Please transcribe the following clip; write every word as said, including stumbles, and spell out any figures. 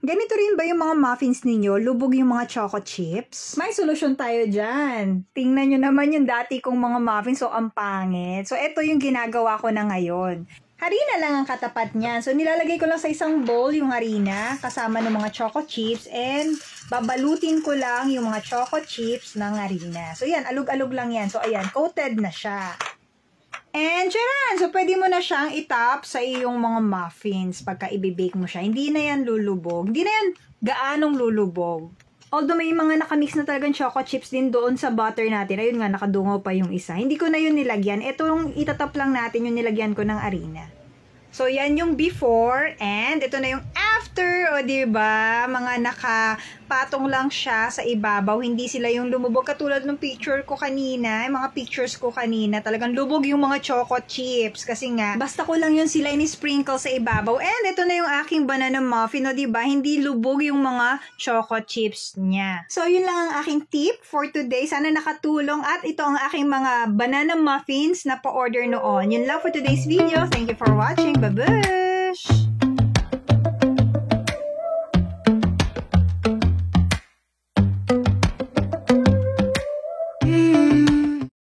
Ganito rin ba yung mga muffins ninyo? Lubog yung mga choco chips? May solusyon tayo dyan. Tingnan nyo naman yung dati kong mga muffins, so ang pangit. So, ito yung ginagawa ko na ngayon. Harina lang ang katapat niyan. So, nilalagay ko lang sa isang bowl yung harina kasama ng mga choco chips and babalutin ko lang yung mga choco chips ng harina. So, yan. Alug-alug lang yan. So, ayan. Coated na siya. And, charan! So, pwede mo na siyang itap sa iyong mga muffins pagka ibibake mo siya. Hindi na yan lulubog. Hindi na yan gaanong lulubog. Although may mga nakamix na talagang choco chips din doon sa butter natin. Ayun nga, nakadungaw pa yung isa. Hindi ko na yun nilagyan. Ito yung itatap lang natin yung nilagyan ko ng harina. So, yan yung before and ito na yung after. O, diba? Mga nakapatong lang siya sa ibabaw. Hindi sila yung lumubog. Katulad ng picture ko kanina, yung mga pictures ko kanina, talagang lubog yung mga choco chips. Kasi nga, basta ko lang yun sila ini-sprinkle sa ibabaw. And ito na yung aking banana muffin. O, diba? Hindi lubog yung mga choco chips niya. So, yun lang ang aking tip for today. Sana nakatulong. At ito ang aking mga banana muffins na pa-order noon. Yun lang for today's video. Thank you for watching. Babush!